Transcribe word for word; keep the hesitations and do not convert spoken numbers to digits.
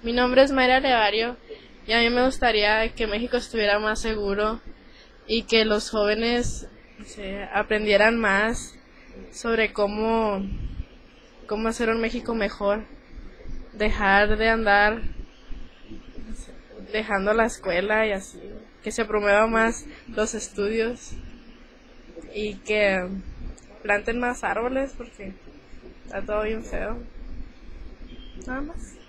Mi nombre es Mayra Levario y a mí me gustaría que México estuviera más seguro y que los jóvenes no sé, aprendieran más sobre cómo, cómo hacer un México mejor, dejar de andar no sé, dejando la escuela y así, que se promueva más los estudios y que planten más árboles porque está todo bien feo. Nada más.